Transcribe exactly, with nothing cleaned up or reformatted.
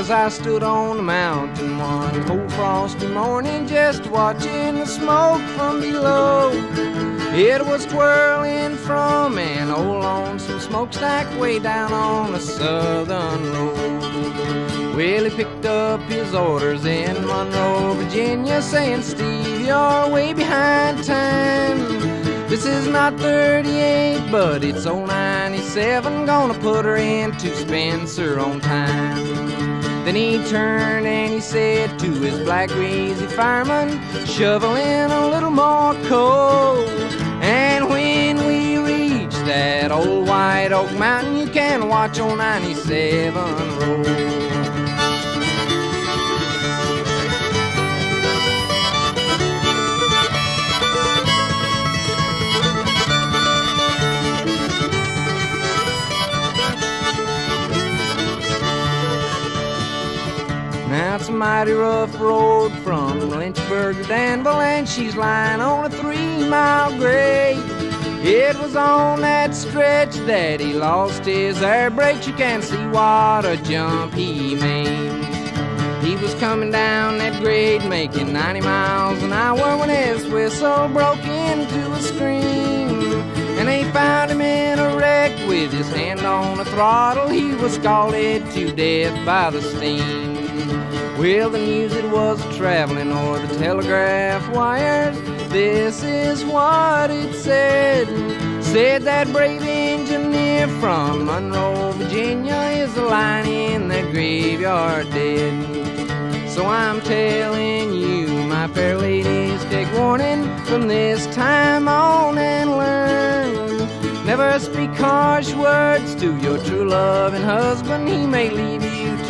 as I stood on the mountain one cold frosty morning, just watching the smoke from below. It was twirling from an old lonesome smokestack way down on the southern road. Well, he picked up his orders in Monroe, Virginia, saying, Steve, you're way behind time. This is not thirty-eight, but it's oh ninety-seven, gonna put her into Spencer on time. Then he turned and he said to his black greasy fireman, shovel in a little more coal. And when we reach that old White Oak Mountain, you can watch oh ninety-seven roll. Now it's a mighty rough road from Lynchburg to Danville, and she's lying on a three-mile grade. It was on that stretch that he lost his air brakes. You can see what a jump he made. He was coming down that grade making ninety miles an hour when his whistle broke into a scream. And they found him in a wreck with his hand on the throttle. He was scalded to death by the steam. Well, the news it was traveling o'er the telegraph wires. This is what it said. Said that brave engineer from Monroe, Virginia is lying in that graveyard dead. So I'm telling you, my fair ladies, take warning from this time on and learn. Never speak harsh words to your true loving husband. He may leave you